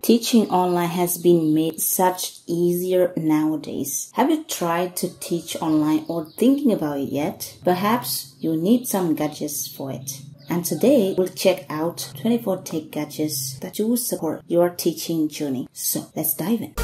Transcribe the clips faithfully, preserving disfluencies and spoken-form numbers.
Teaching online has been made such easier nowadays. Have you tried to teach online or thinking about it yet? Perhaps you need some gadgets for it. And today we'll check out twenty-four tech gadgets that will support your teaching journey. So let's dive in.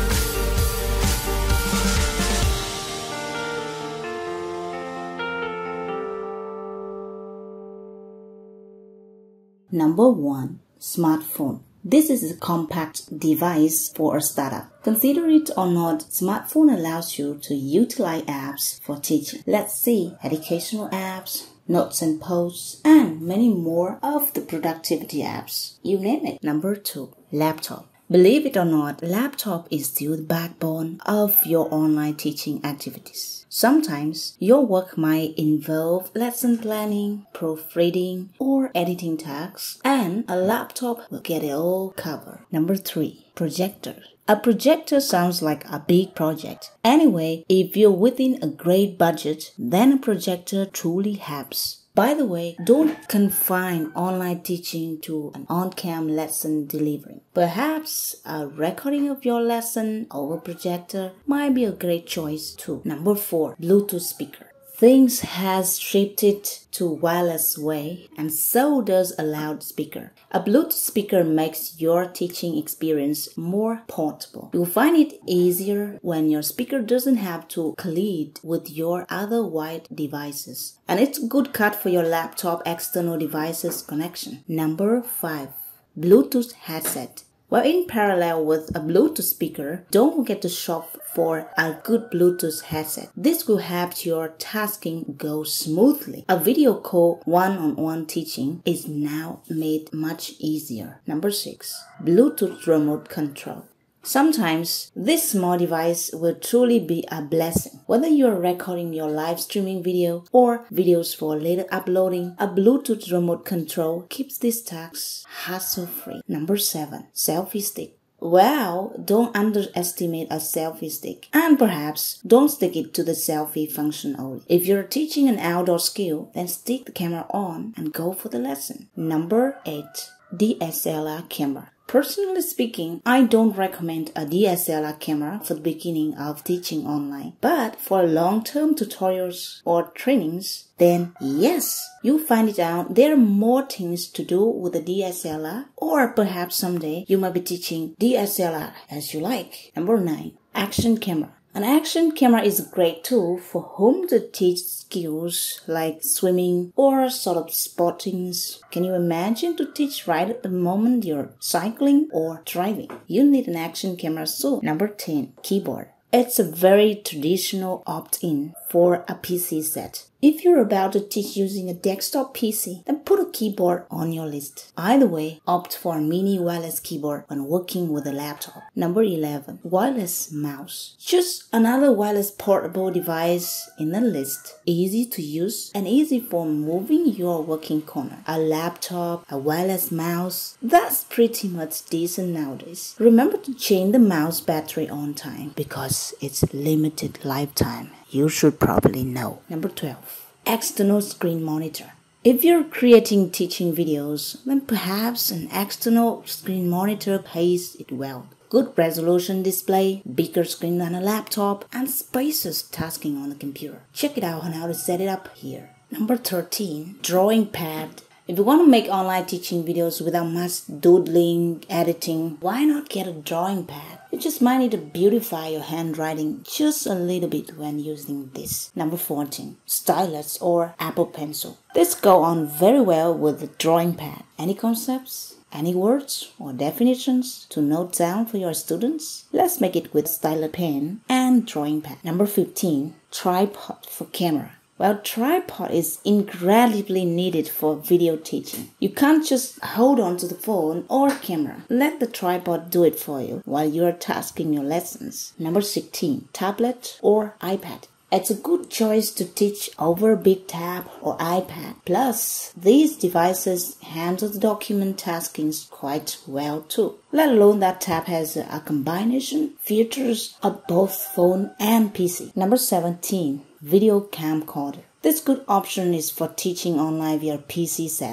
Number one. Smartphone. This is a compact device for a startup. Consider it or not, smartphone allows you to utilize apps for teaching. Let's see educational apps, notes and posts, and many more of the productivity apps. You name it. Number two. Laptop. Believe it or not, laptop is still the backbone of your online teaching activities. Sometimes your work might involve lesson planning, proofreading, or editing tasks, and a laptop will get it all covered. Number three. Projector. A projector sounds like a big project. Anyway, if you're within a great budget, then a projector truly helps. By the way, don't confine online teaching to an on-cam lesson delivery. Perhaps a recording of your lesson over projector might be a great choice too. Number four. Bluetooth speaker. Things has shifted to wireless way, and so does a loudspeaker. A Bluetooth speaker makes your teaching experience more portable. You'll find it easier when your speaker doesn't have to collide with your other wired devices. And it's a good cut for your laptop external devices connection. Number five. Bluetooth headset. Well, in parallel with a Bluetooth speaker, don't forget to shop for a good Bluetooth headset. This will help your tasking go smoothly. A video call one-on-one teaching is now made much easier. Number six. Bluetooth remote control. Sometimes this small device will truly be a blessing. Whether you're recording your live streaming video or videos for later uploading, a Bluetooth remote control keeps these tasks hassle-free. Number seven. Selfie stick. Well, don't underestimate a selfie stick, and perhaps don't stick it to the selfie function only. If you're teaching an outdoor skill, then stick the camera on and go for the lesson. Number eight. D S L R camera. Personally speaking, I don't recommend a D S L R camera for the beginning of teaching online. But for long-term tutorials or trainings, then yes, you find it out there are more things to do with a D S L R, or perhaps someday you might be teaching D S L R as you like. Number nine. Action camera. An action camera is a great tool for whom to teach skills like swimming or sort of sportings. Can you imagine to teach right at the moment you're cycling or driving? You need an action camera soon. Number ten. Keyboard. It's a very traditional opt-in for a P C set. If you're about to teach using a desktop P C, then put a keyboard on your list. Either way, opt for a mini wireless keyboard when working with a laptop. Number eleven. Wireless mouse. Just another wireless portable device in the list. Easy to use and easy for moving your working corner. A laptop, a wireless mouse, that's pretty much decent nowadays. Remember to change the mouse battery on time because it's limited lifetime. You should probably know. Number twelve. External screen monitor. If you're creating teaching videos, then perhaps an external screen monitor plays it well. Good resolution display, bigger screen than a laptop, and spacious tasking on the computer. Check it out on how to set it up here. Number thirteen. Drawing pad. If you want to make online teaching videos without much doodling, editing, why not get a drawing pad? You just might need to beautify your handwriting just a little bit when using this. Number fourteen. Stylus or Apple Pencil. This go on very well with the drawing pad. Any concepts? Any words or definitions to note down for your students? Let's make it with stylus pen and drawing pad. Number fifteen. Tripod for camera. Well, tripod is incredibly needed for video teaching. You can't just hold on to the phone or camera. Let the tripod do it for you while you're tasking your lessons. Number sixteen. Tablet or iPad. It's a good choice to teach over a big tab or iPad. Plus, these devices handle the document taskings quite well too. Let alone that tab has a combination features of both phone and P C. Number seventeen. Video camcorder. This good option is for teaching online via P C set.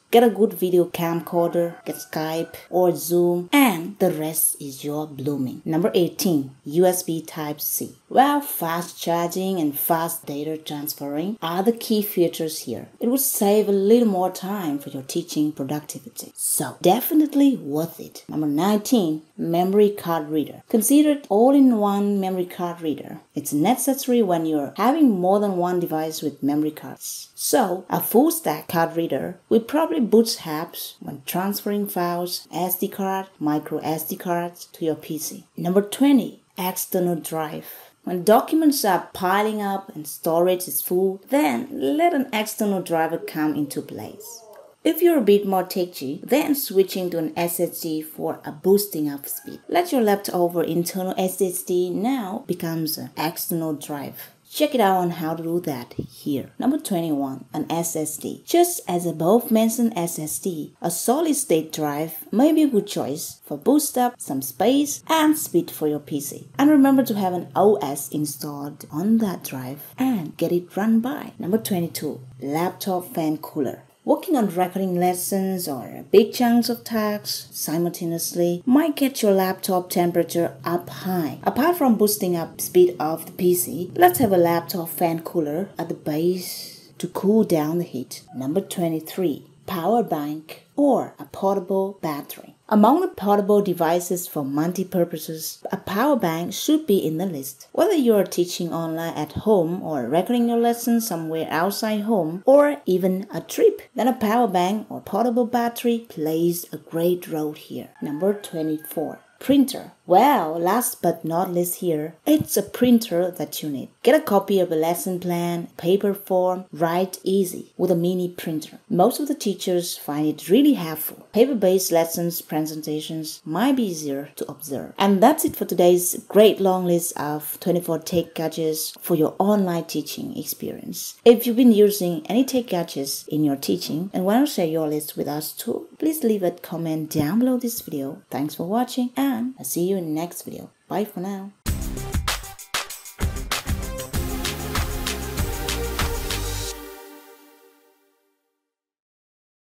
Get a good video camcorder, get Skype or Zoom, and the rest is your blooming. Number eighteen. U S B Type-C. Well, fast charging and fast data transferring are the key features here. It would save a little more time for your teaching productivity. So, definitely worth it. Number nineteen. Memory card reader. Consider it all-in-one memory card reader. It's necessary when you're having more than one device with memory cards. So, a full-stack card reader will probably boost apps when transferring files, S D card, micro S D cards to your P C. Number twenty. External drive. When documents are piling up and storage is full, then let an external driver come into place. If you're a bit more techy, then switching to an S S D for a boosting of speed. Let your leftover internal S S D now becomes an external drive. Check it out on how to do that here. Number twenty-one. An S S D. Just as above mentioned S S D, a solid-state drive may be a good choice for boost up, some space, and speed for your P C. And remember to have an O S installed on that drive and get it run by. Number twenty-two. Laptop fan cooler. Working on recording lessons or big chunks of tasks simultaneously might get your laptop temperature up high. Apart from boosting up speed of the P C, let's have a laptop fan cooler at the base to cool down the heat. Number twenty-three. Power bank or a portable battery. Among the portable devices for multi-purposes, a power bank should be in the list. Whether you are teaching online at home or recording your lessons somewhere outside home or even a trip, then a power bank or portable battery plays a great role here. Number twenty-four. Printer. Well, last but not least here, it's a printer that you need. Get a copy of a lesson plan, paper form, write easy with a mini printer. Most of the teachers find it really helpful. Paper-based lessons, presentations might be easier to observe. And that's it for today's great long list of twenty-four tech gadgets for your online teaching experience. If you've been using any tech gadgets in your teaching and want to share your list with us too, please leave a comment down below this video. Thanks for watching and I'll see you in the next video. Bye for now.